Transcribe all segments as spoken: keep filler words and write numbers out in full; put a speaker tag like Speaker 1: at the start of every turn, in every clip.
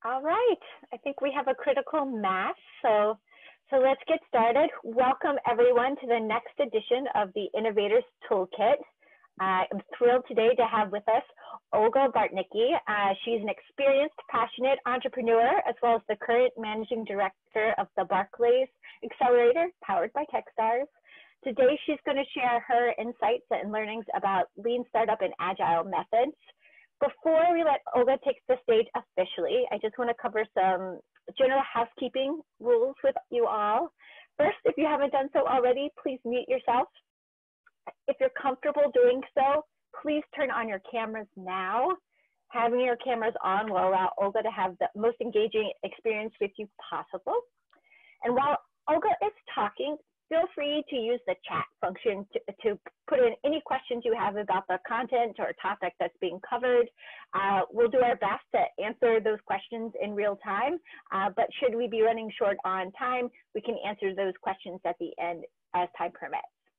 Speaker 1: All right, I think we have a critical mass, so, so let's get started. Welcome everyone to the next edition of the Innovators Toolkit. Uh, I'm thrilled today to have with us Olga Bartnicki. Uh, she's an experienced, passionate entrepreneur, as well as the current managing director of the Barclays Accelerator, powered by Techstars. Today, she's going to share her insights and learnings about lean startup and agile methods. Before we let Olga take the stage officially, I just want to cover some general housekeeping rules with you all. First, if you haven't done so already, please mute yourself. If you're comfortable doing so, please turn on your cameras now. Having your cameras on will allow Olga to have the most engaging experience with you possible. And while Olga is talking, feel free to use the chat function to, to put in any questions you have about the content or topic that's being covered. Uh, we'll do our best to answer those questions in real time, uh, but should we be running short on time, we can answer those questions at the end as time permits.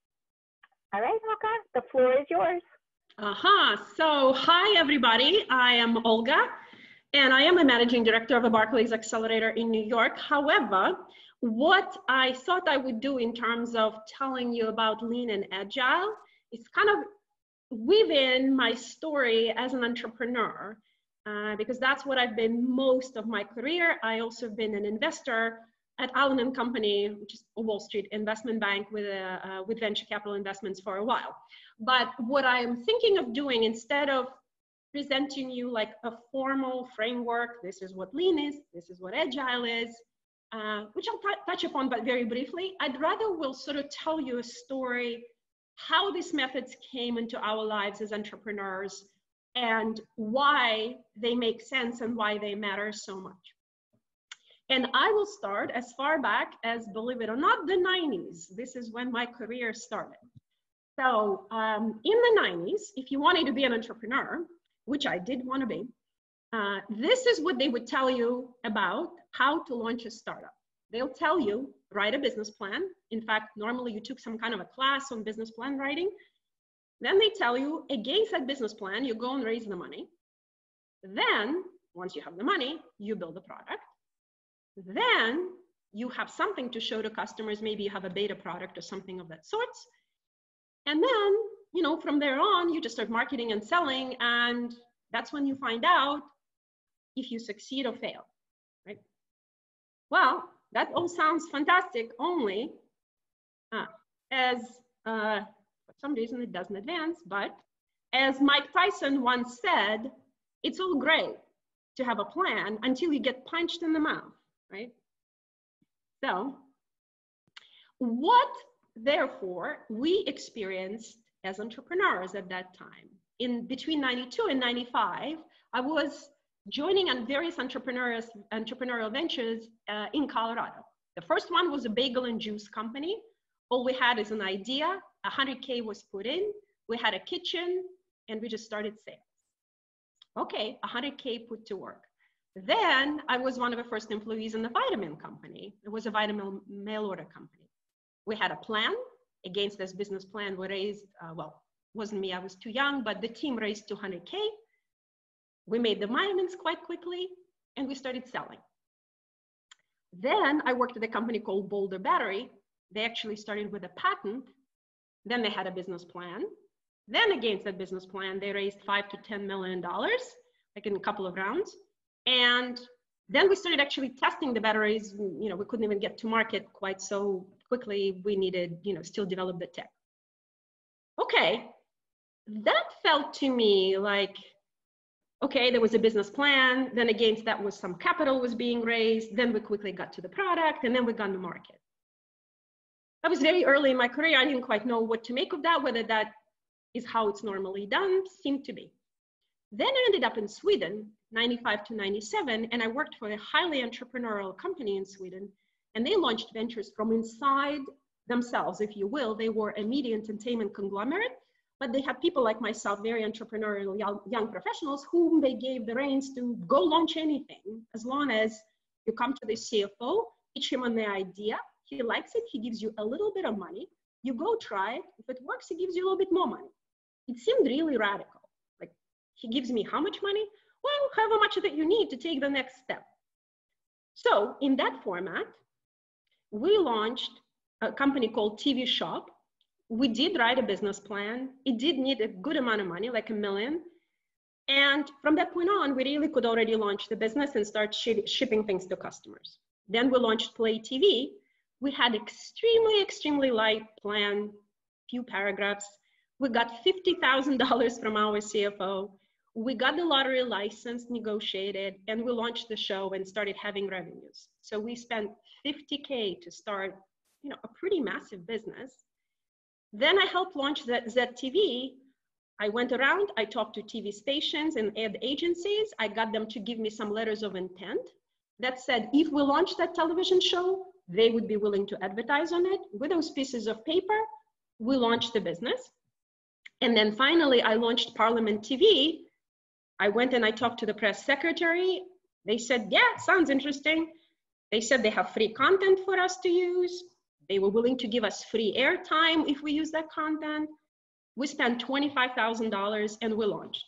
Speaker 1: All right, Olga, the floor is yours.
Speaker 2: Uh-huh. So, hi, everybody. I am Olga, and I am a managing director of the Barclays Accelerator in New York. However, what I thought I would do in terms of telling you about lean and agile is kind of weave in my story as an entrepreneur, uh, because that's what I've been most of my career. I also have been an investor at Allen and Company, which is a Wall Street investment bank with, a, uh, with venture capital investments for a while. But what I'm thinking of doing, instead of presenting you like a formal framework, this is what lean is, this is what agile is, Uh, which I'll touch upon, but very briefly, I'd rather will sort of tell you a story, how these methods came into our lives as entrepreneurs and why they make sense and why they matter so much. And I will start as far back as, believe it or not, the nineties. This is when my career started. So um, in the nineties, if you wanted to be an entrepreneur, which I did want to be, Uh, this is what they would tell you about how to launch a startup. They'll tell you, write a business plan. In fact, normally you took some kind of a class on business plan writing. Then they tell you, against that business plan, you go and raise the money. Then, once you have the money, you build a product. Then you have something to show to customers. Maybe you have a beta product or something of that sort. And then, you know, from there on, you just start marketing and selling. And that's when you find out if you succeed or fail, right? Well, that all sounds fantastic, only uh, as, uh, for some reason it doesn't advance, but as Mike Tyson once said, it's all great to have a plan until you get punched in the mouth, right? So what, therefore, we experienced as entrepreneurs at that time, in between ninety-two and ninety-five, I was joining on various entrepreneurs, entrepreneurial ventures uh, in Colorado. The first one was a bagel and juice company. All we had is an idea, one hundred K was put in, we had a kitchen, and we just started sales. Okay, one hundred K put to work. Then I was one of the first employees in the vitamin company. It was a vitamin mail order company. We had a plan. Against this business plan, we raised, uh, well, wasn't me, I was too young, but the team raised two hundred K. We made the vitamins quite quickly, and we started selling. Then I worked at a company called Boulder Battery. They actually started with a patent. Then they had a business plan. Then against that business plan, they raised five to ten million dollars, like in a couple of rounds. And then we started actually testing the batteries. You know, we couldn't even get to market quite so quickly. We needed, you know, still develop the tech. Okay. That felt to me like, okay, there was a business plan. Then against that was some capital was being raised. Then we quickly got to the product, and then we got to market. I was very early in my career. I didn't quite know what to make of that, whether that is how it's normally done, seemed to be. Then I ended up in Sweden, ninety-five to ninety-seven, and I worked for a highly entrepreneurial company in Sweden, and they launched ventures from inside themselves, if you will. They were a media entertainment conglomerate, but they had people like myself, very entrepreneurial young, young professionals, whom they gave the reins to go launch anything, as long as you come to the C F O, pitch him on the idea, he likes it, he gives you a little bit of money, you go try it, if it works, he gives you a little bit more money. It seemed really radical. Like, he gives me how much money? Well, however much that you need to take the next step. So in that format, we launched a company called T V Shop. We did write a business plan. It did need a good amount of money, like a million. And from that point on, we really could already launch the business and start sh shipping things to customers. Then we launched Play T V. We had extremely, extremely light plan, few paragraphs. We got fifty thousand dollars from our C F O. We got the lottery license negotiated, and we launched the show and started having revenues. So we spent fifty K to start, you know, a pretty massive business. Then I helped launch Z T V. I went around, I talked to T V stations and ad agencies. I got them to give me some letters of intent that said, if we launch that television show, they would be willing to advertise on it. With those pieces of paper, we launched the business. And then finally, I launched Parliament T V. I went and I talked to the press secretary. They said, yeah, sounds interesting. They said they have free content for us to use. They were willing to give us free airtime if we use that content. We spent twenty-five thousand dollars and we launched.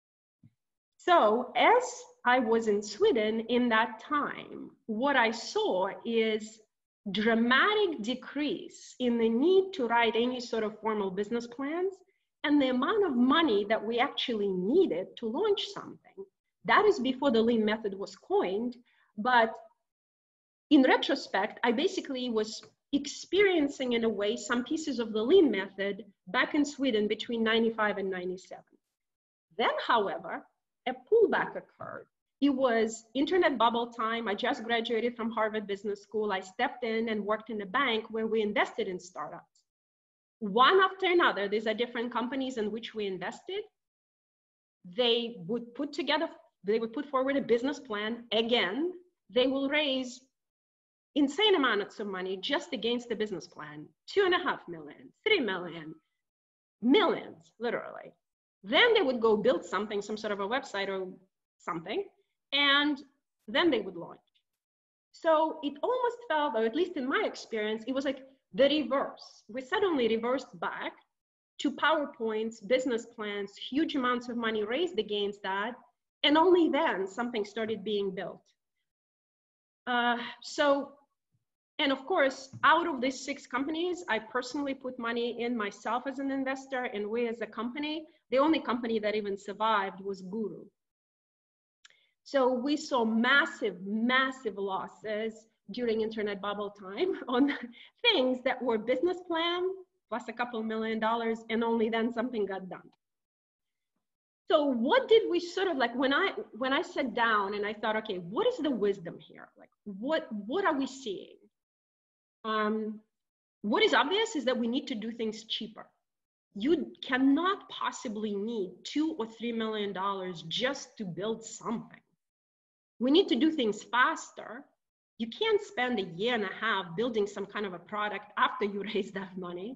Speaker 2: So as I was in Sweden in that time, what I saw is dramatic decrease in the need to write any sort of formal business plans and the amount of money that we actually needed to launch something. That is before the lean method was coined, but in retrospect, I basically was experiencing in a way some pieces of the lean method back in Sweden between ninety-five and ninety-seven. Then, however, a pullback occurred. It was internet bubble time. I just graduated from Harvard Business School. I stepped in and worked in a bank where we invested in startups. One after another, these are different companies in which we invested. They would put together, they would put forward a business plan. Again, they will raise insane amounts of money just against the business plan. Two and a half million, three million, millions, literally. Then they would go build something, some sort of a website or something, and then they would launch. So it almost felt, or at least in my experience, it was like the reverse. We suddenly reversed back to PowerPoints, business plans, huge amounts of money raised against that, and only then something started being built. Uh, so, and of course, out of these six companies, I personally put money in myself as an investor, and we as a company, the only company that even survived was Guru. So we saw massive, massive losses during internet bubble time on things that were business plan plus a couple million dollars, and only then something got done. So what did we sort of like, when I when I sat down and I thought, okay, what is the wisdom here? Like, what what are we seeing? Um, what is obvious is that we need to do things cheaper. You cannot possibly need two or three million dollars just to build something. We need to do things faster. You can't spend a year and a half building some kind of a product after you raise that money.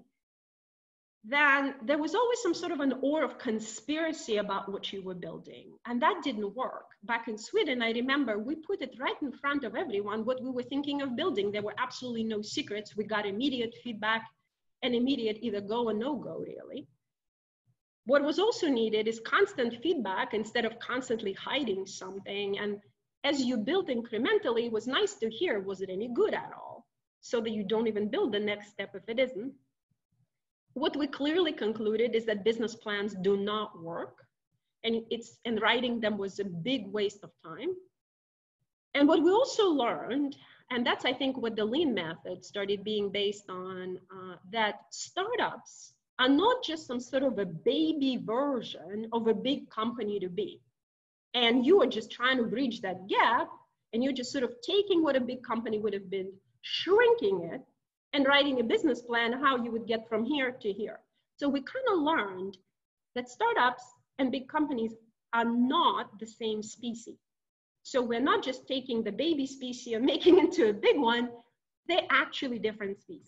Speaker 2: Then there was always some sort of an aura of conspiracy about what you were building. And that didn't work. Back in Sweden, I remember we put it right in front of everyone what we were thinking of building. There were absolutely no secrets. We got immediate feedback and immediate either go or no go, really. What was also needed is constant feedback instead of constantly hiding something. And as you build incrementally, it was nice to hear, was it any good at all? So that you don't even build the next step if it isn't. What we clearly concluded is that business plans do not work, and it's and writing them was a big waste of time. And what we also learned, and that's I think what the lean method started being based on, uh, that startups are not just some sort of a baby version of a big company to be. And you are just trying to bridge that gap, and you're just sort of taking what a big company would have been, shrinking it, and writing a business plan how you would get from here to here. So we kind of learned that startups and big companies are not the same species. So we're not just taking the baby species and making it into a big one, they're actually different species.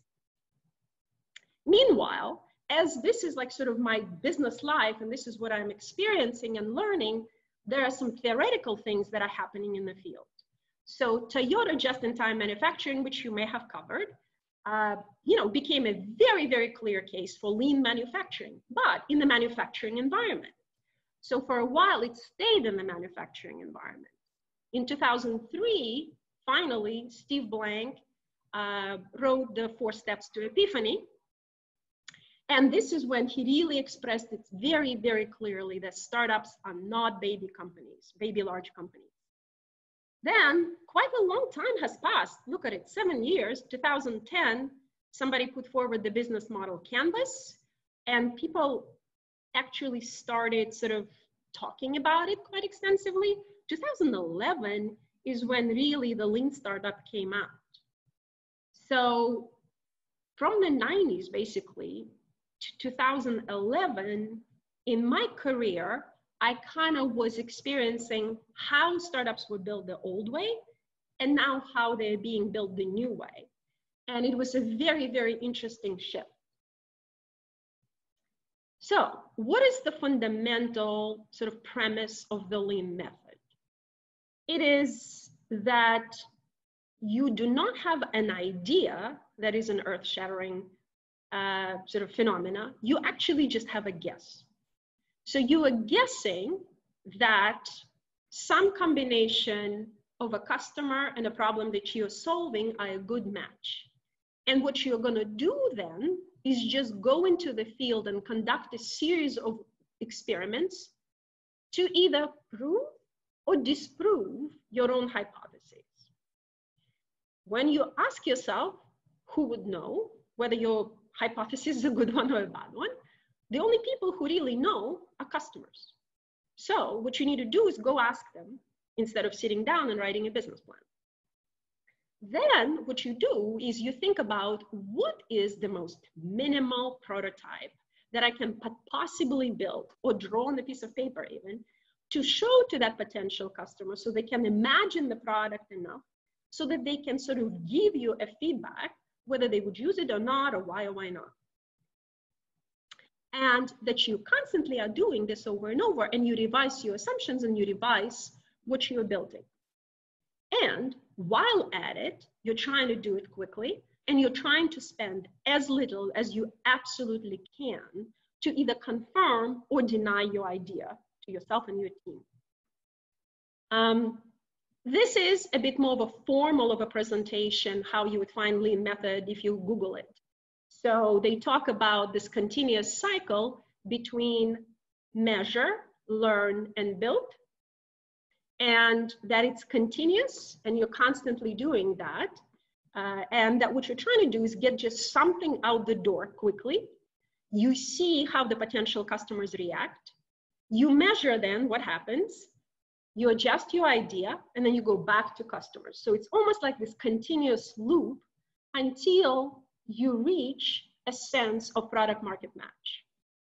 Speaker 2: Meanwhile, as this is like sort of my business life, and this is what I'm experiencing and learning, there are some theoretical things that are happening in the field. So Toyota just-in-time manufacturing, which you may have covered, Uh, you know, became a very, very clear case for lean manufacturing, but in the manufacturing environment. So for a while, it stayed in the manufacturing environment. In two thousand three, finally, Steve Blank uh, wrote the Four Steps to Epiphany. And this is when he really expressed it very, very clearly that startups are not baby companies, baby large companies. Then quite a long time has passed. Look at it, seven years, two thousand ten, somebody put forward the business model Canvas, and people actually started sort of talking about it quite extensively. two thousand eleven is when really the Lean Startup came out. So from the nineties, basically, to two thousand eleven, in my career, I kind of was experiencing how startups were built the old way and now how they're being built the new way. And it was a very, very interesting shift. So what is the fundamental sort of premise of the Lean method? It is that you do not have an idea that is an earth-shattering uh, sort of phenomena. You actually just have a guess. So you are guessing that some combination of a customer and a problem that you're solving are a good match. And what you're going to do then is just go into the field and conduct a series of experiments to either prove or disprove your own hypotheses. When you ask yourself, who would know whether your hypothesis is a good one or a bad one, the only people who really know are customers. So what you need to do is go ask them instead of sitting down and writing a business plan. Then what you do is you think about what is the most minimal prototype that I can possibly build or draw on a piece of paper even to show to that potential customer so they can imagine the product enough so that they can sort of give you a feedback whether they would use it or not, or why or why not. And that you constantly are doing this over and over, and you revise your assumptions and you revise what you're building. And while at it, you're trying to do it quickly, and you're trying to spend as little as you absolutely can to either confirm or deny your idea to yourself and your team. Um, this is a bit more of a formal of a presentation, how you would find Lean method if you Google it. So they talk about this continuous cycle between measure, learn, and build, and that it's continuous and you're constantly doing that. Uh, and that what you're trying to do is get just something out the door quickly. You see how the potential customers react. You measure then what happens. You adjust your idea, and then you go back to customers. So it's almost like this continuous loop until you reach a sense of product market match.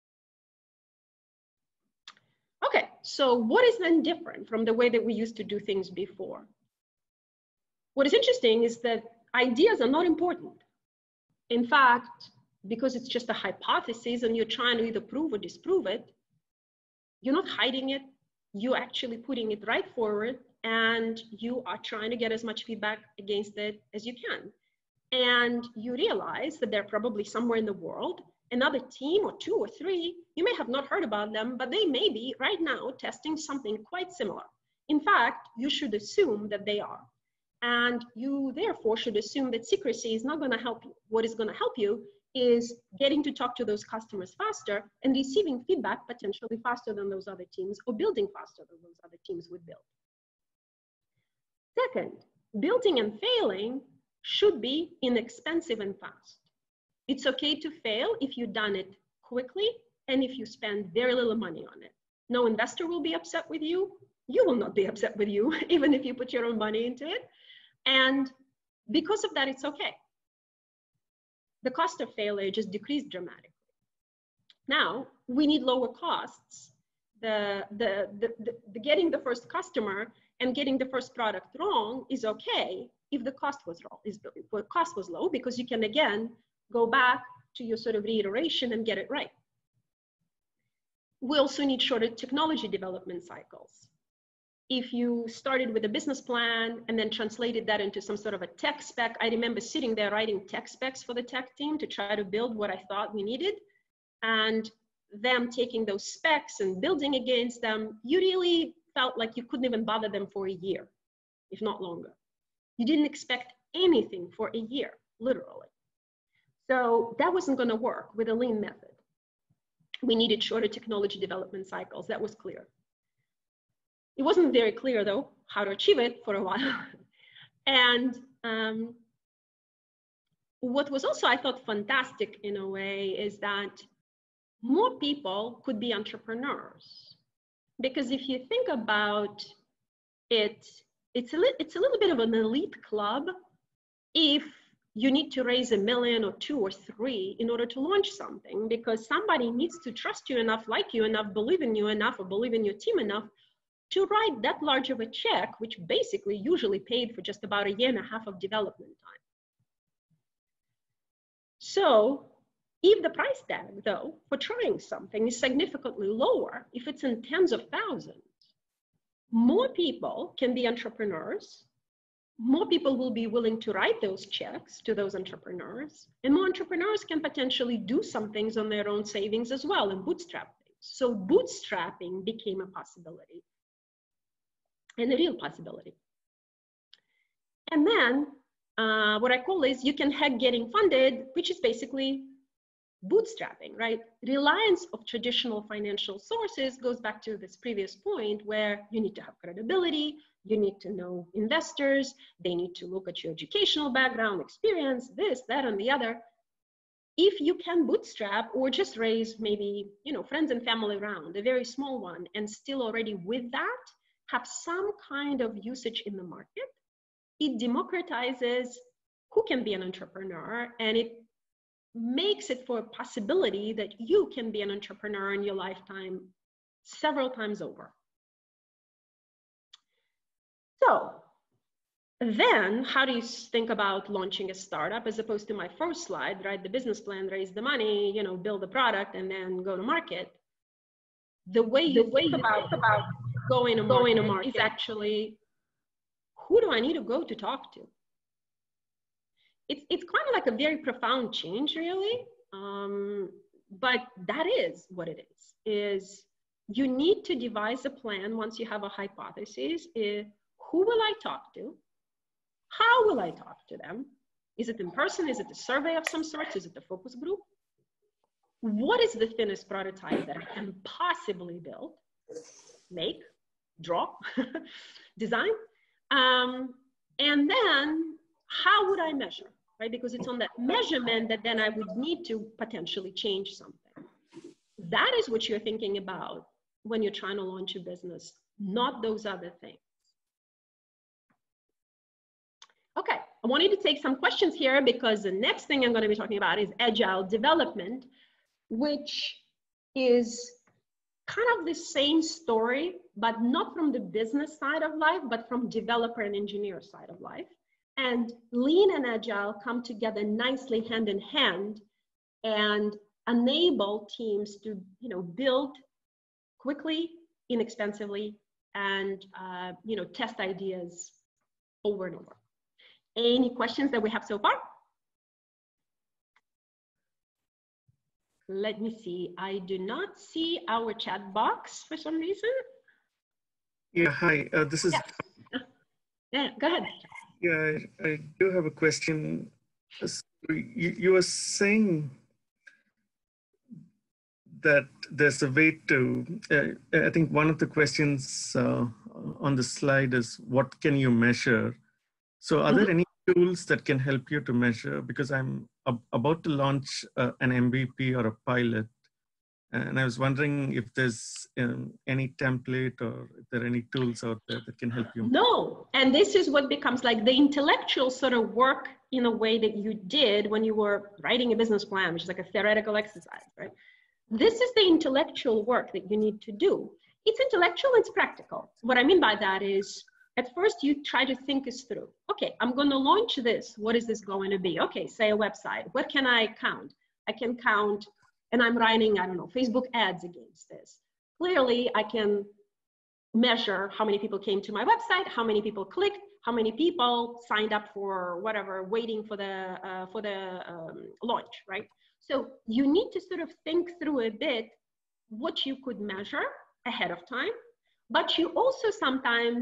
Speaker 2: Okay, so what is then different from the way that we used to do things before? What is interesting is that ideas are not important. In fact, because it's just a hypothesis and you're trying to either prove or disprove it, you're not hiding it, you're actually putting it right forward, and you are trying to get as much feedback against it as you can. And you realize that they're probably somewhere in the world, another team or two or three, you may have not heard about them, but they may be right now testing something quite similar. In fact, you should assume that they are. And you therefore should assume that secrecy is not going to help you. What is going to help you is getting to talk to those customers faster and receiving feedback potentially faster than those other teams, or building faster than those other teams would build. Second, building and failing should be inexpensive and fast. It's okay to fail if you've done it quickly and if you spend very little money on it. No investor will be upset with you. You will not be upset with you, even if you put your own money into it. And because of that, it's okay. The cost of failure just decreased dramatically. Now, we need lower costs. The, the, the, the, the getting the first customer and getting the first product wrong is okay if the cost was wrong, if the cost was low, because you can, again, go back to your sort of reiteration and get it right. We also need shorter technology development cycles. If you started with a business plan and then translated that into some sort of a tech spec, I remember sitting there writing tech specs for the tech team to try to build what I thought we needed, and them taking those specs and building against them, you really felt like you couldn't even bother them for a year, if not longer. You didn't expect anything for a year, literally. So that wasn't going to work with a lean method. We needed shorter technology development cycles. That was clear. It wasn't very clear, though, how to achieve it for a while. And um, what was also, I thought, fantastic in a way is that more people could be entrepreneurs. Because if you think about it, it's a, li it's a little bit of an elite club if you need to raise a million or two or three in order to launch something, because somebody needs to trust you enough, like you enough, believe in you enough, or believe in your team enough to write that large of a check, which basically usually paid for just about a year and a half of development time. So if the price tag, though, for trying something is significantly lower, if it's in tens of thousands, more people can be entrepreneurs, more people will be willing to write those checks to those entrepreneurs, and more entrepreneurs can potentially do some things on their own savings as well and bootstrap things. So bootstrapping became a possibility, and a real possibility. And then uh, what I call is you can hack getting funded, which is basically bootstrapping, right? Reliance of traditional financial sources goes back to this previous point where you need to have credibility, you need to know investors, they need to look at your educational background, experience, this, that, and the other. If you can bootstrap or just raise maybe, you know, friends and family around, a very small one, and still already with that, have some kind of usage in the market, it democratizes who can be an entrepreneur, and it makes it for a possibility that you can be an entrepreneur in your lifetime several times over. So then how do you think about launching a startup as opposed to my first slide, right? The business plan, raise the money, you know, build the product, and then go to market. The way you the way think about, about going to market, to market is actually, who do I need to go to talk to? It's, it's kind of like a very profound change, really. Um, but that is what it is, is you need to devise a plan once you have a hypothesis. Is, who will I talk to? How will I talk to them? Is it in person? Is it a survey of some sort? Is it a focus group? What is the thinnest prototype that I can possibly build, make, draw, design? Um, and then how would I measure, right? Because it's on that measurement that then I would need to potentially change something. That is what you're thinking about when you're trying to launch a business, not those other things. Okay, I wanted to take some questions here because the next thing I'm going to be talking about is agile development, which is kind of the same story, but not from the business side of life, but from developer and engineer side of life. And lean and agile come together nicely hand in hand and enable teams to, you know, build quickly, inexpensively, and uh, you know, test ideas over and over. Any questions that we have so far? Let me see. I do not see our chat box for some reason.
Speaker 3: Yeah, hi. Uh, this is.
Speaker 2: Yes. Yeah, go ahead.
Speaker 3: Yeah, I, I do have a question. You, you were saying that there's a way to, uh, I think one of the questions uh, on the slide is, what can you measure? So are mm-hmm. there any tools that can help you to measure? Because I'm ab about to launch uh, an M V P or a pilot. And I was wondering if there's um, any template or if there are any tools out there that can help you.
Speaker 2: No, and this is what becomes like the intellectual sort of work in a way that you did when you were writing a business plan, which is like a theoretical exercise, right? This is the intellectual work that you need to do. It's intellectual, it's practical. What I mean by that is, at first you try to think this through. Okay, I'm going to launch this. What is this going to be? Okay, say a website. What can I count? I can count, and I'm running, I don't know, Facebook ads against this. Clearly, I can measure how many people came to my website, how many people clicked, how many people signed up for whatever, waiting for the, uh, for the um, launch, right? So you need to sort of think through a bit what you could measure ahead of time, but you also sometimes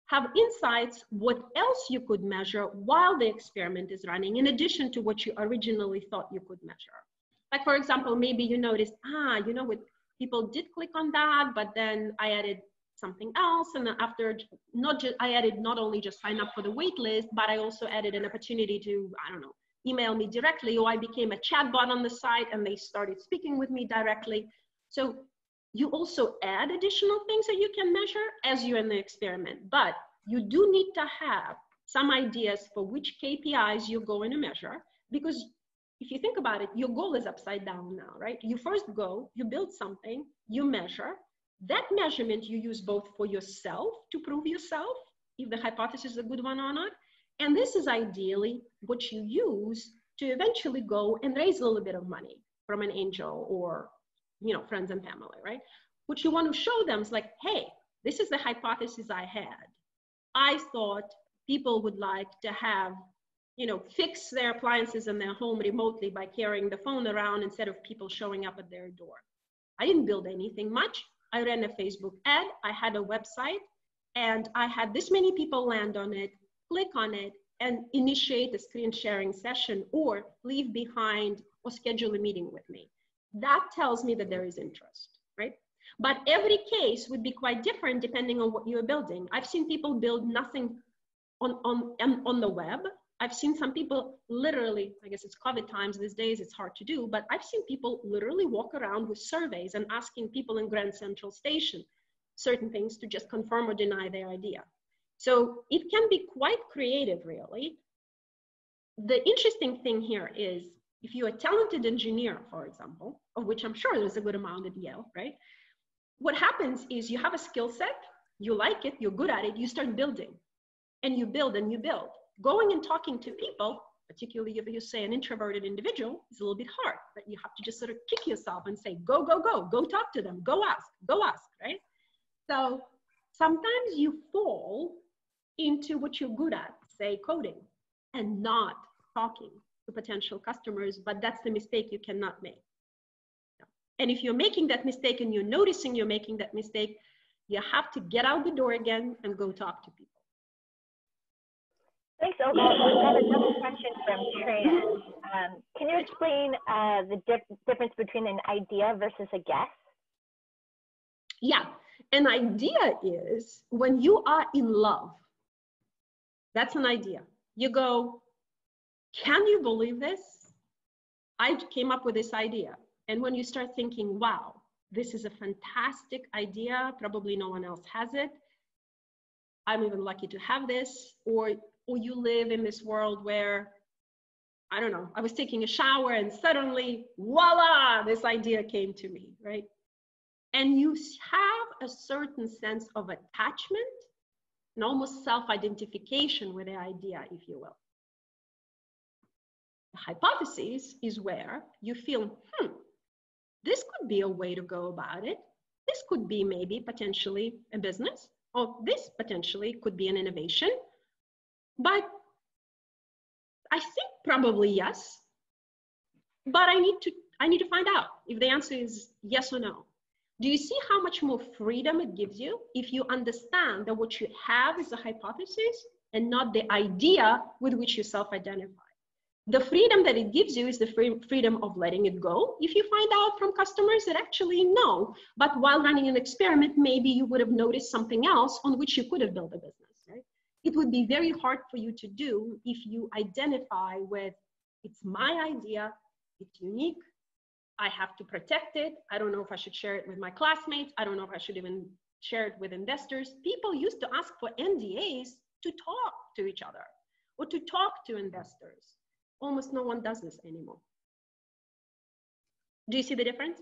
Speaker 2: have insights what else you could measure while the experiment is running, in addition to what you originally thought you could measure. Like, for example, maybe you noticed, ah, you know what, people did click on that, but then I added something else. And then after, not just, I added not only just sign up for the wait list, but I also added an opportunity to, I don't know, email me directly, or I became a chatbot on the site and they started speaking with me directly. So you also add additional things that you can measure as you're in the experiment, but you do need to have some ideas for which K P Is you're going to measure, because if you think about it, your goal is upside down now, right? You first go, you build something, you measure. That measurement you use both for yourself to prove yourself, if the hypothesis is a good one or not, and this is ideally what you use to eventually go and raise a little bit of money from an angel or, you know, friends and family, right? What you want to show them is like, hey, this is the hypothesis I had. I thought people would like to have, you know, fix their appliances in their home remotely by carrying the phone around instead of people showing up at their door. I didn't build anything much. I ran a Facebook ad, I had a website, and I had this many people land on it, click on it, and initiate a screen sharing session or leave behind or schedule a meeting with me. That tells me that there is interest, right? But every case would be quite different depending on what you're building. I've seen people build nothing on, on, on the web. I've seen some people literally, I guess it's COVID times these days, it's hard to do, but I've seen people literally walk around with surveys and asking people in Grand Central Station certain things to just confirm or deny their idea. So it can be quite creative, really. The interesting thing here is if you're a talented engineer, for example, of which I'm sure there's a good amount at Yale, right? What happens is you have a skill set, you like it, you're good at it, you start building, and you build and you build. Going and talking to people, particularly if you say an introverted individual, is a little bit hard, but you have to just sort of kick yourself and say, go, go, go, go talk to them, go ask, go ask, right? So sometimes you fall into what you're good at, say coding, and not talking to potential customers, but that's the mistake you cannot make. And if you're making that mistake and you're noticing you're making that mistake, you have to get out the door again and go talk to people.
Speaker 1: Thanks, Olga. I have another question from Tran. Um, can you explain uh, the dif difference between an idea versus a guess?
Speaker 2: Yeah, an idea is when you are in love. That's an idea. You go, can you believe this? I came up with this idea. And when you start thinking, wow, this is a fantastic idea, probably no one else has it. I'm even lucky to have this. Or, or you live in this world where, I don't know, I was taking a shower and suddenly, voila, this idea came to me, right? And you have a certain sense of attachment and almost self-identification with the idea, if you will. The hypothesis is where you feel, hmm, this could be a way to go about it. This could be maybe potentially a business, or this potentially could be an innovation. But I think probably yes. But I need to, I need to find out if the answer is yes or no. Do you see how much more freedom it gives you if you understand that what you have is a hypothesis and not the idea with which you self-identify? The freedom that it gives you is the free freedom of letting it go. If you find out from customers that actually no, but while running an experiment, maybe you would have noticed something else on which you could have built a business, right? It would be very hard for you to do if you identify with, it's my idea, it's unique, I have to protect it. I don't know if I should share it with my classmates. I don't know if I should even share it with investors. People used to ask for N D As to talk to each other or to talk to investors. Almost no one does this anymore. Do you see the difference?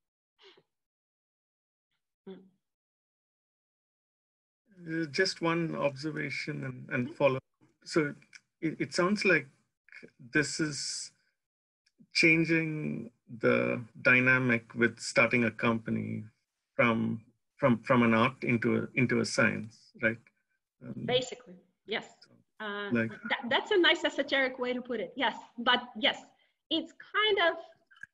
Speaker 3: Uh, just one observation and, and follow. So it, it sounds like this is changing the dynamic with starting a company from from from an art into a into a science, right? Um,
Speaker 2: Basically, yes. Uh,
Speaker 3: like,
Speaker 2: that, that's a nice esoteric way to put it. Yes, but yes, it's kind of,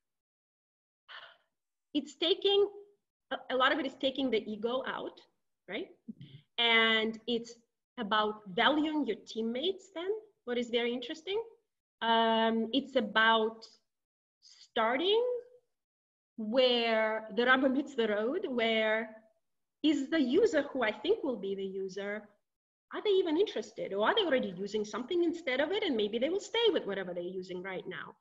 Speaker 2: it's taking, a, a lot of it is taking the ego out, right? And it's about valuing your teammates then, what is very interesting. Um, it's about starting where the rubber meets the road, where is the user who I think will be the user, are they even interested, or are they already using something instead of it, and maybe they will stay with whatever they're using right now.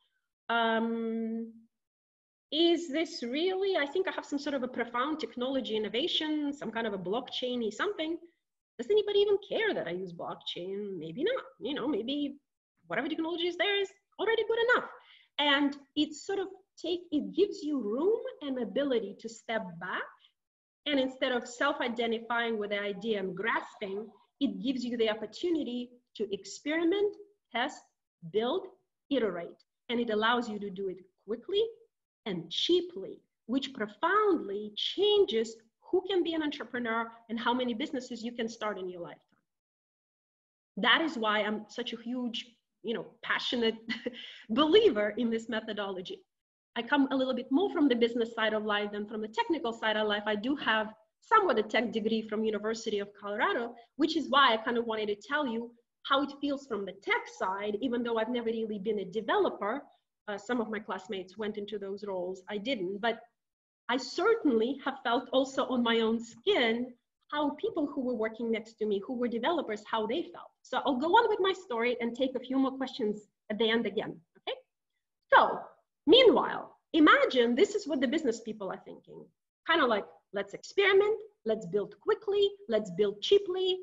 Speaker 2: Um, is this really, I think I have some sort of a profound technology innovation, some kind of a blockchain-y something. Does anybody even care that I use blockchain? Maybe not, you know, maybe whatever technology is there is already good enough. And it's sort of take, it gives you room and ability to step back. And instead of self-identifying with the idea and grasping, it gives you the opportunity to experiment, test, build, iterate. And it allows you to do it quickly and cheaply, which profoundly changes who can be an entrepreneur and how many businesses you can start in your lifetime. That is why I'm such a huge, you know, passionate believer in this methodology. I come a little bit more from the business side of life than from the technical side of life. I do have somewhat a tech degree from University of Colorado, which is why I kind of wanted to tell you how it feels from the tech side, even though I've never really been a developer. Uh, some of my classmates went into those roles. I didn't, but I certainly have felt also on my own skin how people who were working next to me, who were developers, how they felt. So I'll go on with my story and take a few more questions at the end again, okay? So, meanwhile, imagine this is what the business people are thinking. Kind of like, let's experiment, let's build quickly, let's build cheaply.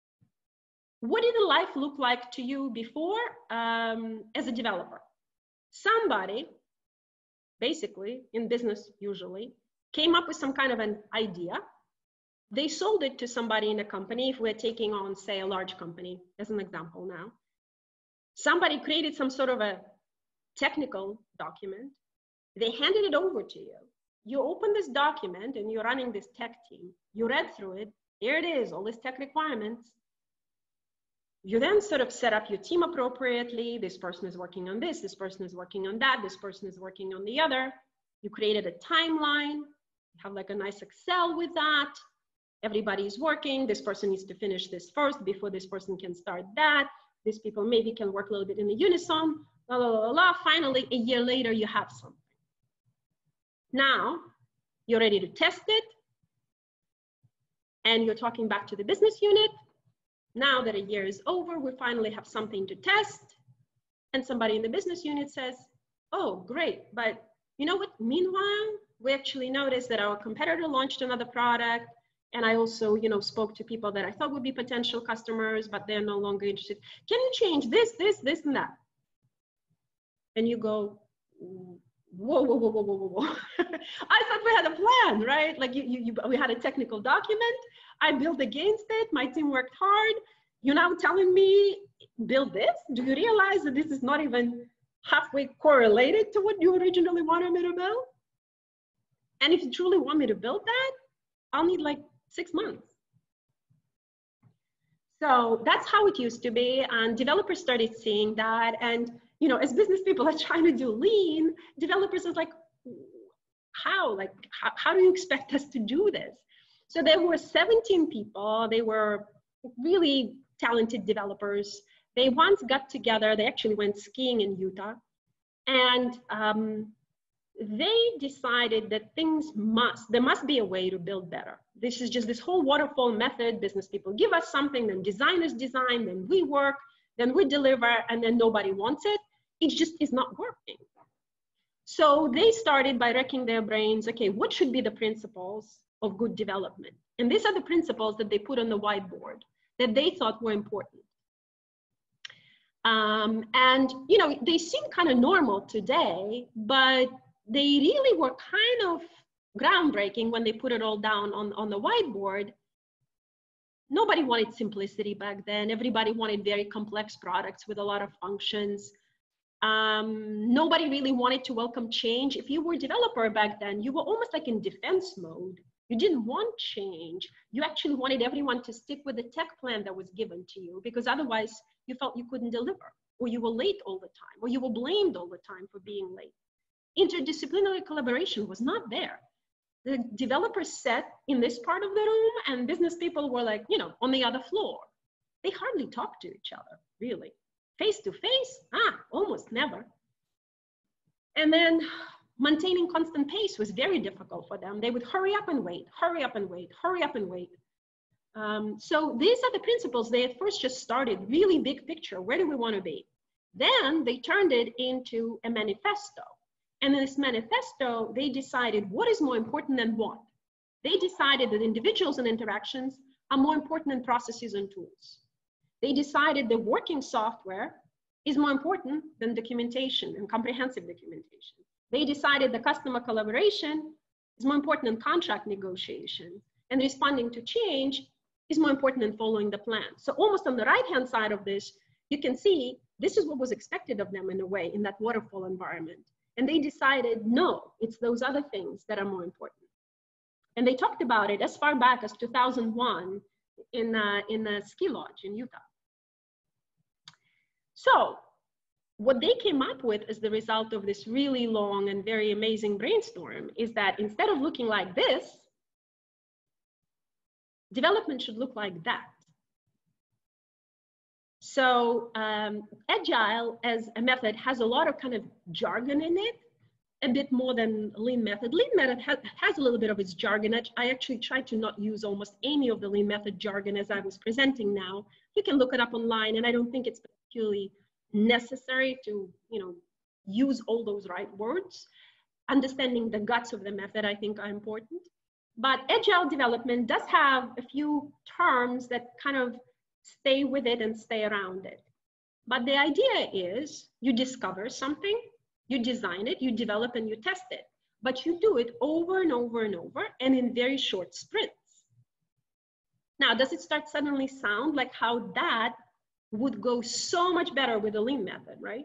Speaker 2: What did the life look like to you before um, as a developer? Somebody, basically, in business usually, came up with some kind of an idea. They sold it to somebody in a company, if we're taking on, say, a large company, as an example now. Somebody created some sort of a technical document. They handed it over to you. You open this document and you're running this tech team. You read through it. Here it is, all these tech requirements. You then sort of set up your team appropriately. This person is working on this, this person is working on that, this person is working on the other. You created a timeline. You have like a nice Excel with that. Everybody's working. This person needs to finish this first before this person can start that. These people maybe can work a little bit in the unison. La, la, la, la. Finally, a year later, you have something. Now, you're ready to test it. And you're talking back to the business unit. Now that a year is over, we finally have something to test. And somebody in the business unit says, oh, great. But you know what? Meanwhile, we actually noticed that our competitor launched another product. And I also, you know, spoke to people that I thought would be potential customers, but they're no longer interested. Can you change this, this, this, and that? And you go, whoa, whoa, whoa, whoa, whoa, whoa, whoa. I thought we had a plan, right? Like you, you, you, we had a technical document. I built against it. My team worked hard. You're now telling me, build this? Do you realize that this is not even halfway correlated to what you originally wanted me to build? And if you truly want me to build that, I'll need like six months. So that's how it used to be. And developers started seeing that. And, you know, as business people are trying to do lean, developers are like, how? Like, how, how do you expect us to do this? So there were seventeen people. They were really talented developers. They once got together. They actually went skiing in Utah. And um, they decided that things must, there must be a way to build better. This is just this whole waterfall method. Business people give us something, then designers design, then we work, then we deliver, and then nobody wants it. It just is not working. So they started by racking their brains. Okay, what should be the principles of good development? And these are the principles that they put on the whiteboard that they thought were important. Um, and, you know, they seem kind of normal today, but they really were kind of groundbreaking when they put it all down on, on the whiteboard. Nobody wanted simplicity back then. Everybody wanted very complex products with a lot of functions. Um, nobody really wanted to welcome change. If you were a developer back then, you were almost like in defense mode. You didn't want change. You actually wanted everyone to stick with the tech plan that was given to you, because otherwise you felt you couldn't deliver, or you were late all the time, or you were blamed all the time for being late. Interdisciplinary collaboration was not there. The developers sat in this part of the room and business people were like, you know, on the other floor. they hardly talk to each other, really. Face to face, ah, almost never. And then maintaining constant pace was very difficult for them. They would hurry up and wait, hurry up and wait, hurry up and wait. Um, so these are the principles. They at first just started really big picture. Where do we want to be? Then they turned it into a manifesto. And in this manifesto, they decided what is more important than what. They decided that individuals and interactions are more important than processes and tools. They decided that working software is more important than documentation and comprehensive documentation. They decided that customer collaboration is more important than contract negotiation, and responding to change is more important than following the plan. So almost on the right-hand side of this, you can see this is what was expected of them in a way in that waterfall environment. And they decided, no, it's those other things that are more important. And they talked about it as far back as two thousand one in, uh, in a ski lodge in Utah. So what they came up with as the result of this really long and very amazing brainstorm is that instead of looking like this, development should look like that. So um, Agile as a method has a lot of kind of jargon in it, a bit more than Lean method. Lean method has, has a little bit of its jargon. I actually tried to not use almost any of the Lean method jargon as I was presenting now. You can look it up online, and I don't think it's particularly necessary to, you know, use all those right words. Understanding the guts of the method, I think, are important. But Agile development does have a few terms that kind of stay with it and stay around it. But the idea is you discover something, you design it, you develop and you test it, but you do it over and over and over and in very short sprints. Now, does it start suddenly sound like how that would go so much better with the Lean method, right?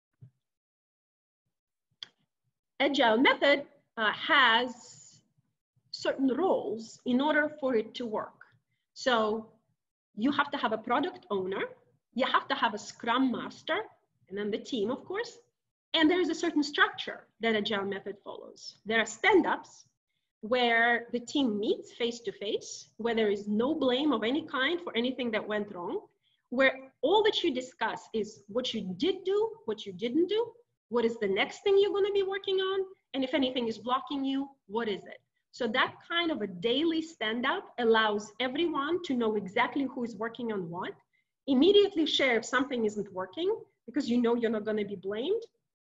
Speaker 2: Agile method uh, has certain roles in order for it to work. So you have to have a product owner, you have to have a Scrum Master, and then the team, of course. And there is a certain structure that Agile method follows. There are stand-ups where the team meets face-to-face, where there is no blame of any kind for anything that went wrong, where all that you discuss is what you did do, what you didn't do, what is the next thing you're going to be working on, and if anything is blocking you, what is it? So that kind of a daily stand-up allows everyone to know exactly who is working on what, immediately share if something isn't working, because you know you're not going to be blamed,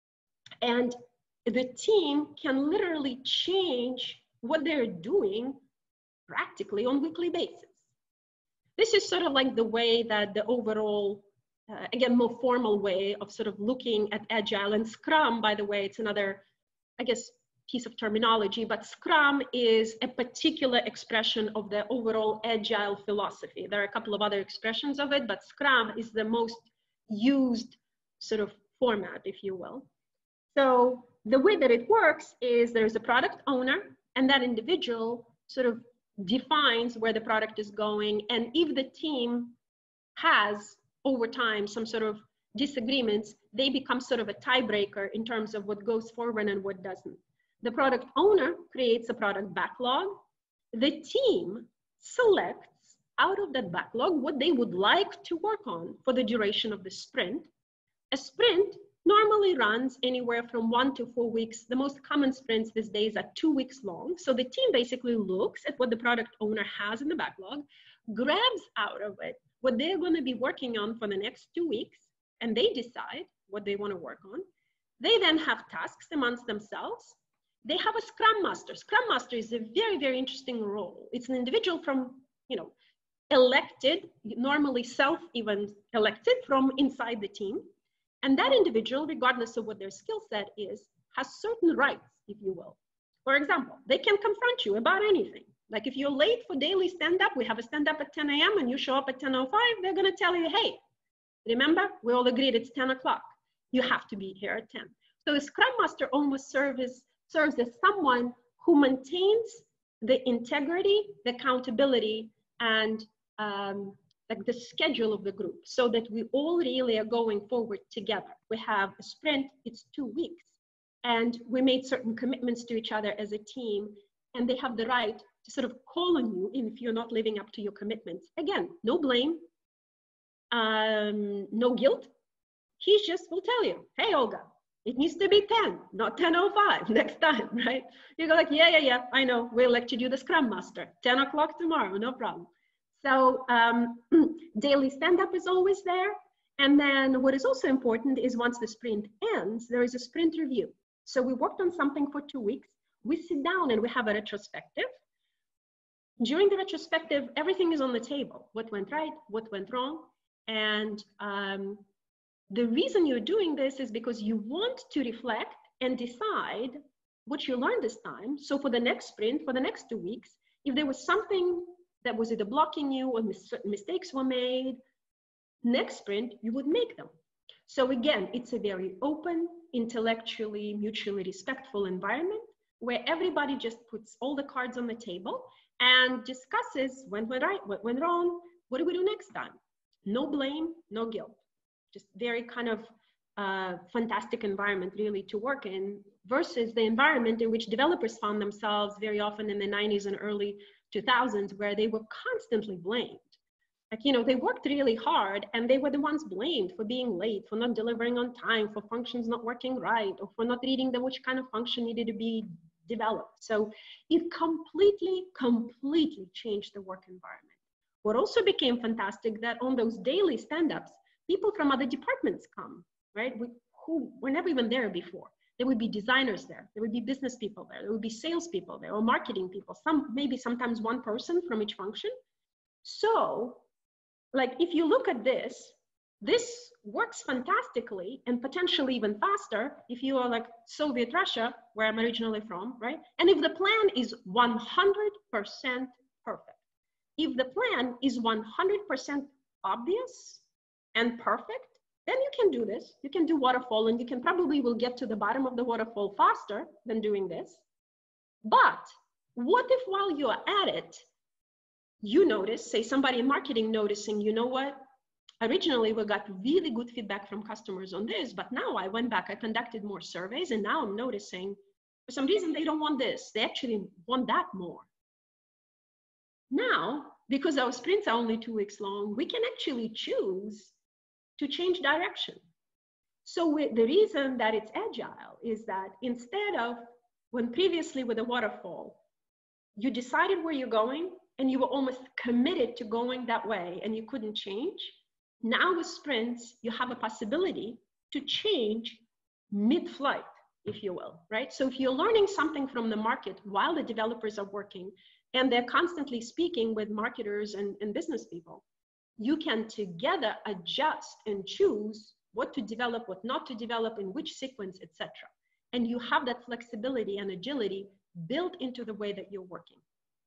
Speaker 2: and the team can literally change what they're doing practically on a weekly basis. This is sort of like the way that the overall, uh, again, more formal way of sort of looking at Agile. And Scrum, by the way, it's another, I guess, piece of terminology, but Scrum is a particular expression of the overall Agile philosophy. There are a couple of other expressions of it, but Scrum is the most used sort of format, if you will. So the way that it works is there's a product owner, and that individual sort of defines where the product is going. And if the team has, over time, some sort of disagreements, they become sort of a tiebreaker in terms of what goes forward and what doesn't. The product owner creates a product backlog. The team selects out of that backlog what they would like to work on for the duration of the sprint. A sprint normally runs anywhere from one to four weeks. The most common sprints these days are two weeks long. So the team basically looks at what the product owner has in the backlog, grabs out of it what they're going to be working on for the next two weeks, and they decide what they want to work on. They then have tasks amongst themselves. They have a Scrum Master. Scrum Master is a very, very interesting role. It's an individual from, you know, elected, normally self even elected from inside the team. And that individual, regardless of what their skill set is, has certain rights, if you will. For example, they can confront you about anything. Like if you're late for daily stand-up, we have a stand-up at ten A M and you show up at ten oh five, they're gonna tell you, hey, remember, we all agreed it's ten o'clock. You have to be here at ten. So the Scrum Master almost serves as, serves as someone who maintains the integrity, the accountability, and um, like the schedule of the group, so that we all really are going forward together. We have a sprint, it's two weeks, and we made certain commitments to each other as a team, and they have the right to sort of call on you if you're not living up to your commitments. Again, no blame, um, no guilt. He just will tell you, hey, Olga, it needs to be ten, not ten oh five next time, right? You go like, yeah, yeah, yeah, I know. We'll elected you the Scrum Master. ten o'clock tomorrow, no problem. So um, daily stand-up is always there. And then what is also important is once the sprint ends, there is a sprint review. So we worked on something for two weeks. We sit down and we have a retrospective. During the retrospective, everything is on the table. What went right, what went wrong. And um, the reason you're doing this is because you want to reflect and decide what you learned this time. So for the next sprint, for the next two weeks, if there was something that was either blocking you or mis mistakes were made, next sprint, you would make them. So again, it's a very open, intellectually, mutually respectful environment where everybody just puts all the cards on the table and discusses what went right, what went wrong, what do we do next time? No blame, no guilt. Just very kind of uh, fantastic environment really to work in versus the environment in which developers found themselves very often in the nineties and early two thousands where they were constantly blamed. Like, you know, they worked really hard and they were the ones blamed for being late, for not delivering on time, for functions not working right, or for not reading them which kind of function needed to be developed. So it completely, completely changed the work environment. What also became fantastic that on those daily stand-ups, people from other departments come, right? We, who were never even there before. There would be designers there. There would be business people there. There would be salespeople there or marketing people. Some, maybe sometimes one person from each function. So like, if you look at this, this works fantastically and potentially even faster if you are like Soviet Russia, where I'm originally from, right? And if the plan is one hundred percent perfect, if the plan is one hundred percent obvious and perfect, then you can do this. You can do waterfall and you can probably will get to the bottom of the waterfall faster than doing this. But what if while you're at it, you notice, say somebody in marketing noticing, you know what, originally we got really good feedback from customers on this, but now I went back, I conducted more surveys, and now I'm noticing for some reason they don't want this, they actually want that more. Now, because our sprints are only two weeks long, we can actually choose to change direction. So we, the reason that it's agile is that instead of when previously with a waterfall, you decided where you're going, and you were almost committed to going that way and you couldn't change. Now with sprints, you have a possibility to change mid-flight, if you will, right? So if you're learning something from the market while the developers are working and they're constantly speaking with marketers and, and business people, you can together adjust and choose what to develop, what not to develop, in which sequence, et cetera. And you have that flexibility and agility built into the way that you're working.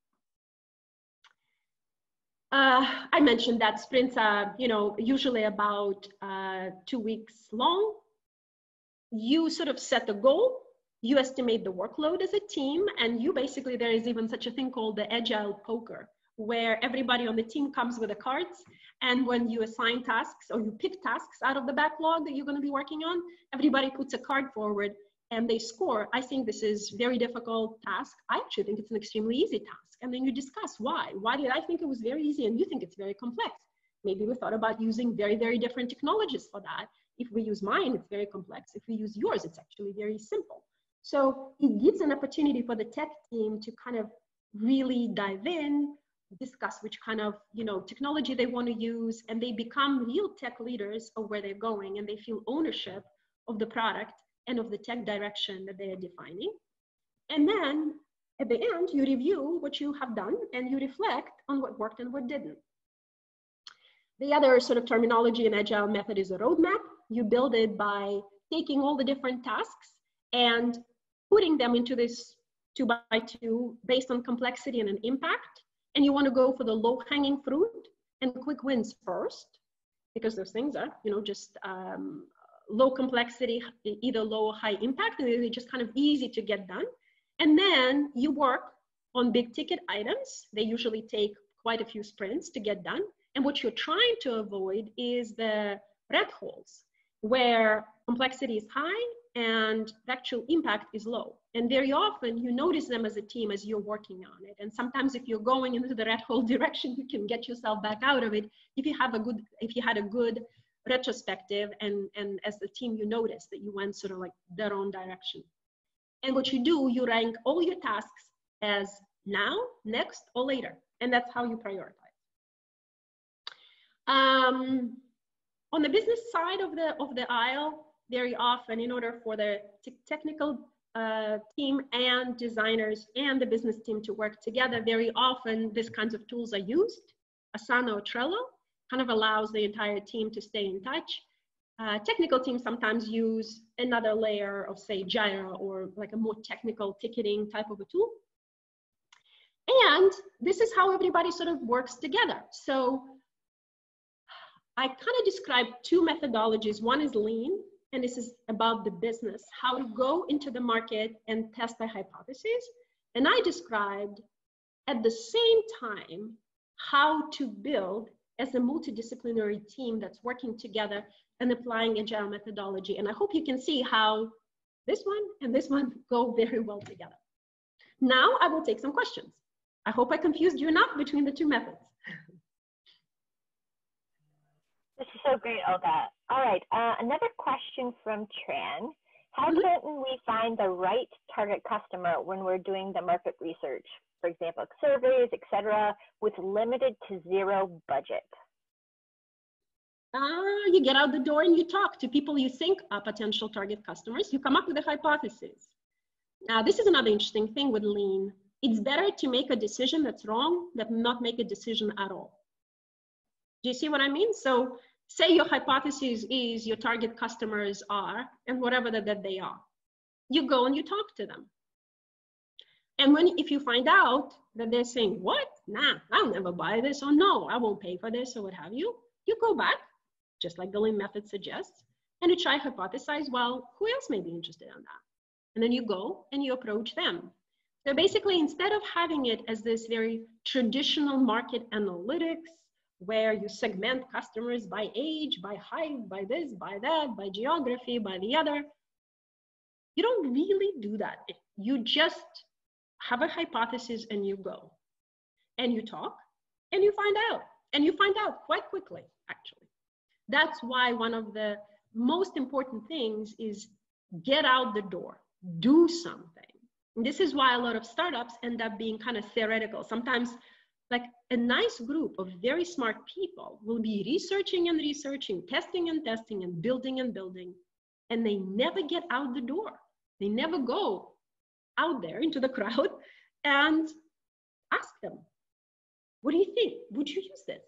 Speaker 2: Uh, I mentioned that sprints are, you know, usually about uh, two weeks long. You sort of set a goal, you estimate the workload as a team, and you basically, there is even such a thing called the agile poker, where everybody on the team comes with the cards, and when you assign tasks or you pick tasks out of the backlog that you're going to be working on, everybody puts a card forward and they score. I think this is very difficult task. I actually think it's an extremely easy task. And then you discuss why. Why did I think it was very easy and you think it's very complex? Maybe we thought about using very, very different technologies for that. If we use mine, it's very complex. If we use yours, it's actually very simple. So it gives an opportunity for the tech team to kind of really dive in, discuss which kind of, you know, technology they want to use, and they become real tech leaders of where they're going, and they feel ownership of the product and of the tech direction that they are defining. And then at the end, you review what you have done and you reflect on what worked and what didn't. The other sort of terminology in Agile method is a roadmap. You build it by taking all the different tasks and putting them into this two by two based on complexity and an impact. And you want to go for the low hanging fruit and quick wins first, because those things are, you know, just um, low complexity, either low or high impact, and they're just kind of easy to get done. And then you work on big ticket items. They usually take quite a few sprints to get done. And what you're trying to avoid is the rat holes, where complexity is high and the actual impact is low. And very often you notice them as a team as you're working on it. And sometimes if you're going into the red hole direction, you can get yourself back out of it if you have a good, if you had a good retrospective and, and as the team you notice that you went sort of like their own direction. And what you do, you rank all your tasks as now, next, or later. And that's how you prioritize. Um, on the business side of the, of the aisle, very often, in order for the technical uh, team and designers and the business team to work together, very often these kinds of tools are used. Asana or Trello kind of allows the entire team to stay in touch. Uh, technical teams sometimes use another layer of, say, Jira or like a more technical ticketing type of a tool. And this is how everybody sort of works together. So I kind of described two methodologies. One is lean, and this is about the business, how to go into the market and test the hypothesis. And I described at the same time how to build as a multidisciplinary team that's working together and applying agile methodology. And I hope you can see how this one and this one go very well together. Now I will take some questions. I hope I confused you enough between the two methods.
Speaker 1: This is so great, Olga. All right, uh, another question from Tran. How
Speaker 2: Mm-hmm.
Speaker 1: can we find the right target customer when we're doing the market research? For example, surveys, et cetera, with limited to zero budget.
Speaker 2: Uh, you get out the door and you talk to people you think are potential target customers. You come up with a hypothesis. Now, this is another interesting thing with lean. It's better to make a decision that's wrong than not make a decision at all. Do you see what I mean? So say your hypothesis is your target customers are, and whatever that, that they are. You go and you talk to them. And when, if you find out that they're saying, what? Nah, I'll never buy this, or no, I won't pay for this, or what have you, you go back, just like the lean method suggests, and you try to hypothesize, well, who else may be interested in that? And then you go and you approach them. So basically, instead of having it as this very traditional market analytics, where you segment customers by age, by height, by this, by that, by geography, by the other, you don't really do that. You just have a hypothesis and you go. And you talk and you find out. And you find out quite quickly, actually. That's why one of the most important things is get out the door, do something. And this is why a lot of startups end up being kind of theoretical. Sometimes like a nice group of very smart people will be researching and researching, testing and testing and building and building, and they never get out the door. They never go out there into the crowd and ask them, what do you think? Would you use this?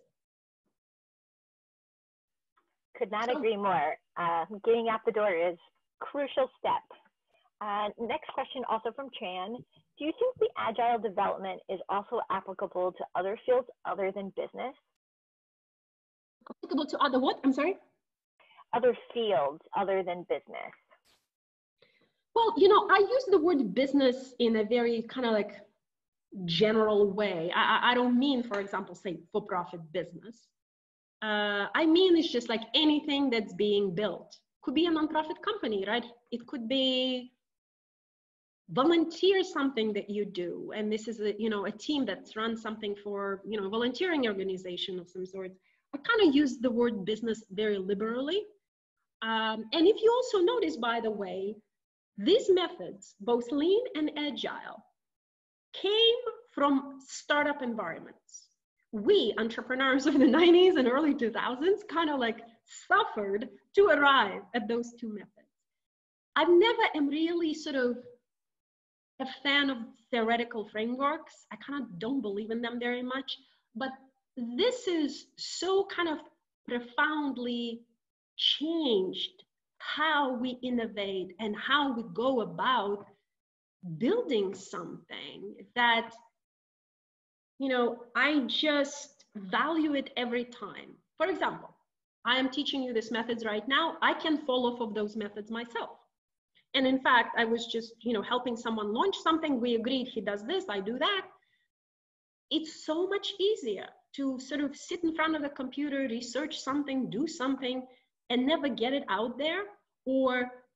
Speaker 1: Could not
Speaker 2: So,
Speaker 1: agree more. Uh, getting out the door is a crucial step. Uh, next question also from Tran. Do you think the agile development is also applicable to other fields other than business?
Speaker 2: applicable to other what? I'm sorry?
Speaker 1: Other fields other than business?
Speaker 2: Well, you know, I use the word business in a very kind of like general way. I, I don't mean, for example, say for-profit business. Uh, I mean, it's just like anything that's being built. Could be a nonprofit company, right? It could be volunteer something that you do. And this is a, you know, a team that's run something for, you know, a volunteering organization of some sort. I kind of use the word business very liberally. Um, and if you also notice, by the way, these methods, both lean and agile, came from startup environments. We, entrepreneurs of the nineties and early two thousands, kind of like suffered to arrive at those two methods. I've never am really sort of a fan of theoretical frameworks. I kind of don't believe in them very much, but this is so kind of profoundly changed how we innovate and how we go about building something that, you know, I just value it every time. For example, I am teaching you these methods right now. I can fall off of those methods myself. And in fact, I was just, you know, helping someone launch something. We agreed he does this, I do that. It's so much easier to sort of sit in front of the computer, research something, do something, and never get it out there, or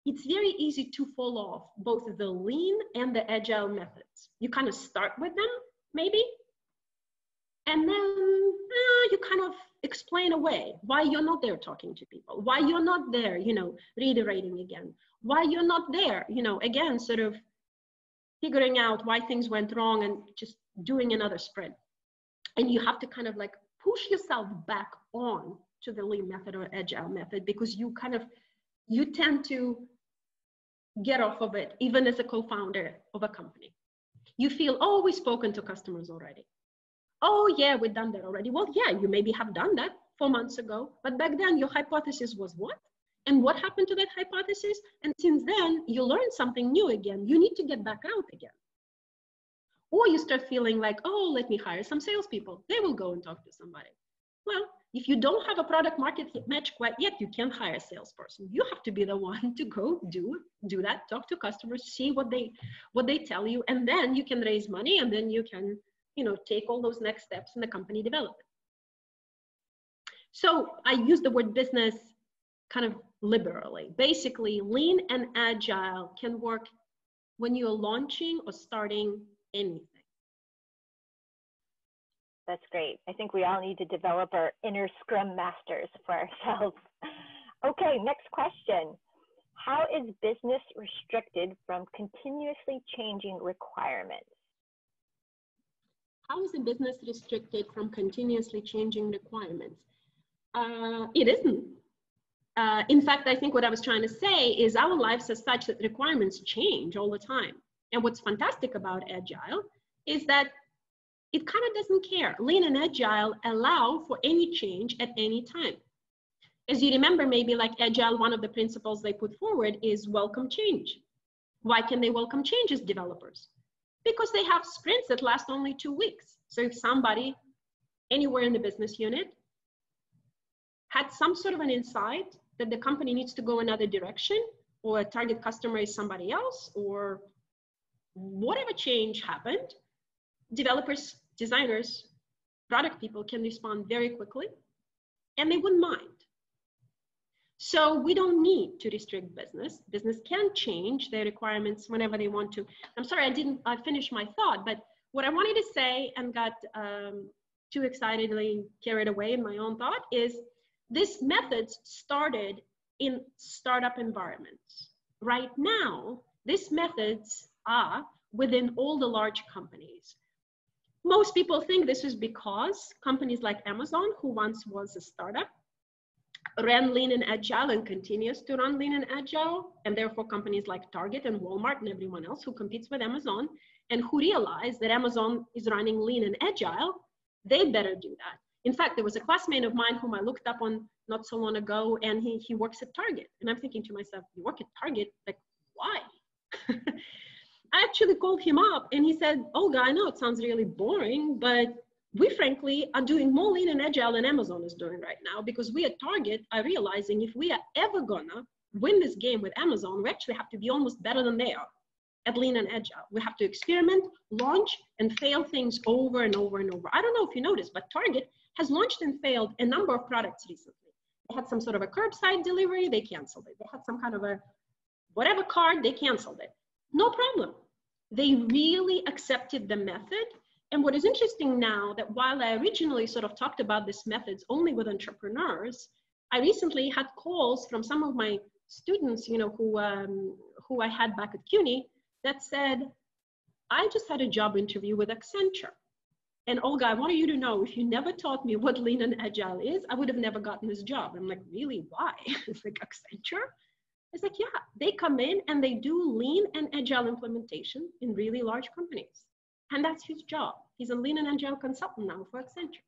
Speaker 2: it's very easy to fall off both the lean and the agile methods. You kind of start with them, maybe, and then uh, you kind of explain away why you're not there talking to people, why you're not there, you know, reiterating again, why you're not there, you know, again, sort of figuring out why things went wrong and just doing another sprint. And you have to kind of like push yourself back on to the lean method or agile method, because you kind of, you tend to get off of it, even as a co-founder of a company. You feel, oh, we've spoken to customers already. Oh yeah, we've done that already. Well, yeah, you maybe have done that four months ago, but back then your hypothesis was what? And what happened to that hypothesis? And since then, you learned something new again. You need to get back out again. Or you start feeling like, oh, let me hire some salespeople. They will go and talk to somebody. Well, if you don't have a product market match quite yet, you can't hire a salesperson. You have to be the one to go do, do that, talk to customers, see what they, what they tell you, and then you can raise money, and then you can, you know, take all those next steps in the company development. So I use the word business kind of liberally. Basically, lean and agile can work when you're launching or starting anything.
Speaker 1: That's great. I think we all need to develop our inner Scrum masters for ourselves. Okay, next question. How is business restricted from continuously changing requirements?
Speaker 2: How is a business restricted from continuously changing requirements? Uh, it isn't. Uh, in fact, I think what I was trying to say is our lives are such that requirements change all the time. And what's fantastic about Agile is that it kind of doesn't care. Lean and Agile allow for any change at any time. As you remember, maybe like Agile, one of the principles they put forward is welcome change. Why can they welcome change as developers? Because they have sprints that last only two weeks. So if somebody anywhere in the business unit had some sort of an insight that the company needs to go another direction, or a target customer is somebody else, or whatever change happened, developers, designers, product people can respond very quickly, and they wouldn't mind. So we don't need to restrict business. Business can change their requirements whenever they want to. I'm sorry, I didn't I finished my thought, but what I wanted to say and got um, too excitedly carried away in my own thought is this methods started in startup environments. Right now, these methods are within all the large companies. Most people think this is because companies like Amazon, who once was a startup, ran lean and agile and continues to run lean and agile, and therefore companies like Target and Walmart and everyone else who competes with Amazon and who realize that Amazon is running lean and agile, they better do that. In fact, there was a classmate of mine whom I looked up on not so long ago, and he, he works at Target. And I'm thinking to myself, you work at Target? Like, why? I actually called him up and he said, Olga, I know it sounds really boring, but we frankly are doing more lean and agile than Amazon is doing right now, because we at Target are realizing if we are ever gonna win this game with Amazon, we actually have to be almost better than they are at lean and agile. We have to experiment, launch, and fail things over and over and over. I don't know if you noticed, but Target has launched and failed a number of products recently. They had some sort of a curbside delivery, they canceled it. They had some kind of a whatever card, they canceled it. No problem. They really accepted the method. And what is interesting now, that while I originally sort of talked about these methods only with entrepreneurs, I recently had calls from some of my students, you know, who, um, who I had back at CUNY that said, I just had a job interview with Accenture. And Olga, I want you to know, if you never taught me what lean and agile is, I would have never gotten this job. I'm like, really, why? It's like Accenture? It's like, yeah, they come in and they do lean and agile implementation in really large companies. And that's his job. He's a lean and agile consultant now for Accenture,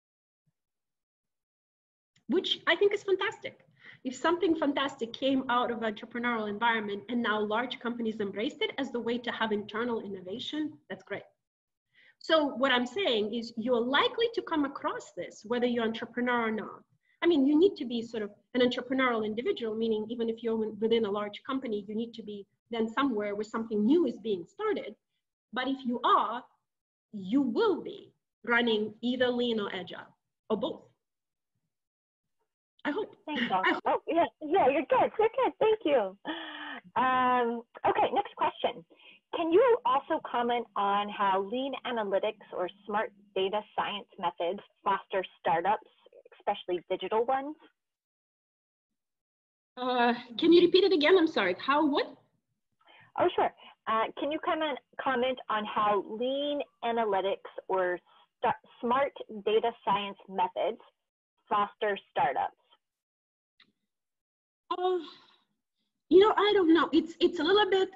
Speaker 2: which I think is fantastic. If something fantastic came out of an entrepreneurial environment and now large companies embraced it as the way to have internal innovation, that's great. So what I'm saying is you're likely to come across this, whether you're an entrepreneur or not. I mean, you need to be sort of an entrepreneurial individual, meaning even if you're within a large company, you need to be then somewhere where something new is being started. But if you are, you will be running either lean or agile, or both. I hope.
Speaker 1: Thanks, I hope. Oh, yeah, yeah, you're good. You're good. Thank you. Um, okay, next question. Can you also comment on how lean analytics or smart data science methods foster startups, especially digital ones?
Speaker 2: Uh, can you repeat it again? I'm sorry. How, what?
Speaker 1: Oh, sure. Uh, can you comment, comment on how lean analytics or smart data science methods foster startups?
Speaker 2: Uh, you know, I don't know. It's it's a little bit,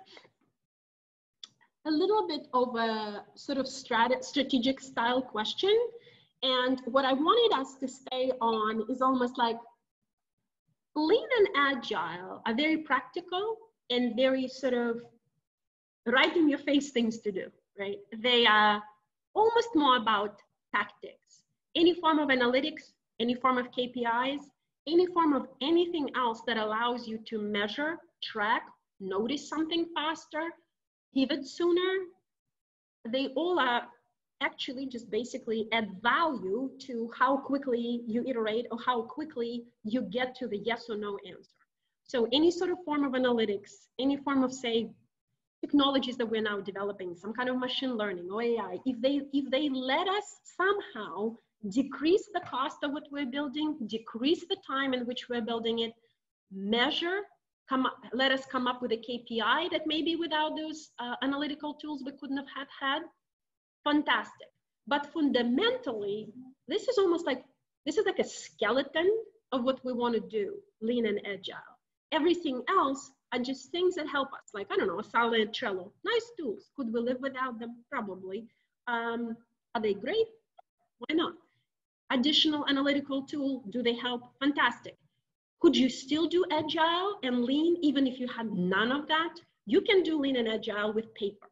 Speaker 2: a little bit of a sort of strat strategic style question. And what I wanted us to stay on is almost like lean and agile are very practical and very sort of right in your face things to do, right? They are almost more about tactics. Any form of analytics, any form of K P Is, any form of anything else that allows you to measure, track, notice something faster, pivot sooner, they all are actually just basically add value to how quickly you iterate or how quickly you get to the yes or no answer. So any sort of form of analytics, any form of, say, technologies that we're now developing, some kind of machine learning or A I, if they, if they let us somehow decrease the cost of what we're building, decrease the time in which we're building it, measure, come up, let us come up with a K P I that maybe without those uh, analytical tools we couldn't have had, had, fantastic. But fundamentally, this is almost like, this is like a skeleton of what we want to do, lean and agile. Everything else are just things that help us, like, I don't know, Asana and Trello, nice tools. Could we live without them? Probably. Um, are they great? Why not? Additional analytical tool, do they help? Fantastic. Could you still do agile and lean even if you had none of that? You can do lean and agile with paper.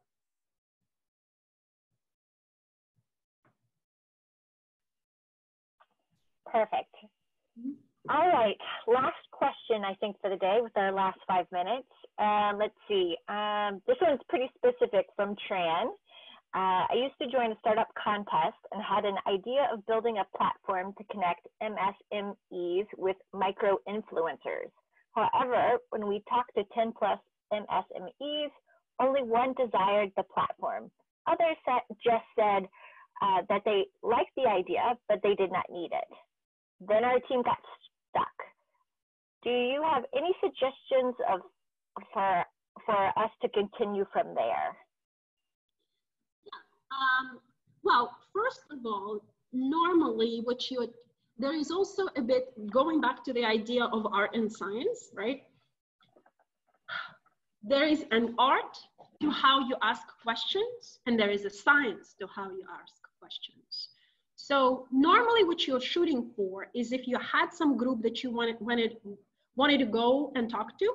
Speaker 1: Perfect. Mm-hmm. All right, last question, I think, for the day with our last five minutes. Um, let's see, um, this one's pretty specific from Tran. Uh, I used to join a startup contest and had an idea of building a platform to connect M S M Es with micro influencers. However, when we talked to ten plus M S M Es, only one desired the platform. Others just said uh, that they liked the idea, but they did not need it. Then our team got stuck. Do you have any suggestions of for for us to continue from there?
Speaker 2: Um, well, first of all, normally what you, there is also a bit going back to the idea of art and science, right? There is an art to how you ask questions, and there is a science to how you ask questions. So normally what you're shooting for is if you had some group that you wanted, wanted, wanted to go and talk to,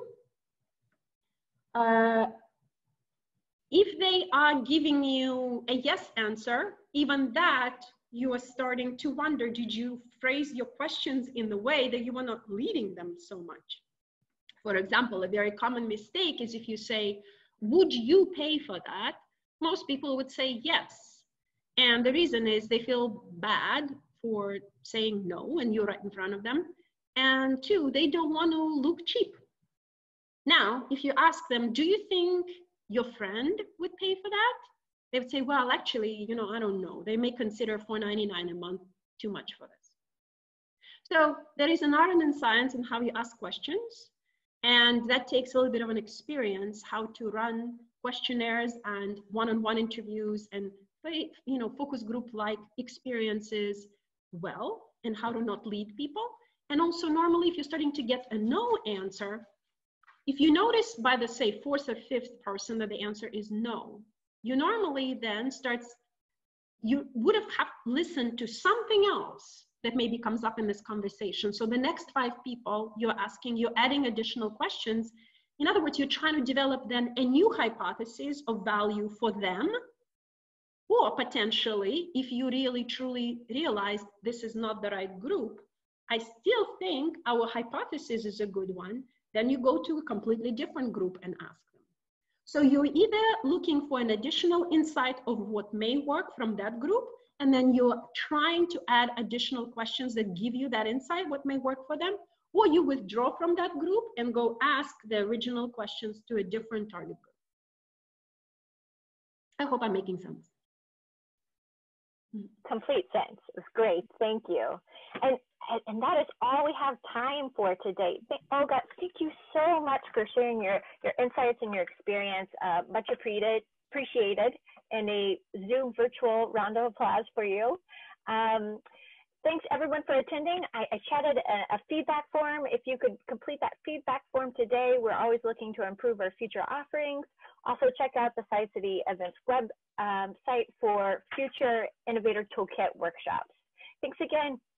Speaker 2: uh, if they are giving you a yes answer, even that, you are starting to wonder, did you phrase your questions in the way that you were not leading them so much? For example, a very common mistake is if you say, would you pay for that? Most people would say yes. And the reason is they feel bad for saying no and you're right in front of them. And two, they don't want to look cheap. Now, if you ask them, do you think your friend would pay for that? They would say, well, actually, you know, I don't know. They may consider four ninety-nine a month too much for this. So there is an art and science in how you ask questions. And that takes a little bit of an experience, how to run questionnaires and one-on-one interviews and, you know, focus group-like experiences well, and how to not lead people. And also normally if you're starting to get a no answer, if you notice by the, say, fourth or fifth person that the answer is no, you normally then starts, you would have, have listened to something else that maybe comes up in this conversation. So the next five people you're asking, you're adding additional questions. In other words, you're trying to develop then a new hypothesis of value for them, or potentially, if you really truly realize this is not the right group, I still think our hypothesis is a good one, then you go to a completely different group and ask them. So you're either looking for an additional insight of what may work from that group, and then you're trying to add additional questions that give you that insight, what may work for them, or you withdraw from that group and go ask the original questions to a different target group. I hope I'm making sense.
Speaker 1: Complete sense. It's great. Thank you. And and that is all we have time for today. Olga, thank you so much for sharing your, your insights and your experience. Uh, much appreciated, appreciated. And a Zoom virtual round of applause for you. Um, thanks everyone for attending. I, I chatted a, a feedback form. If you could complete that feedback form today, we're always looking to improve our future offerings. Also check out the Site City Events web um, site for future Innovator Toolkit workshops. Thanks again.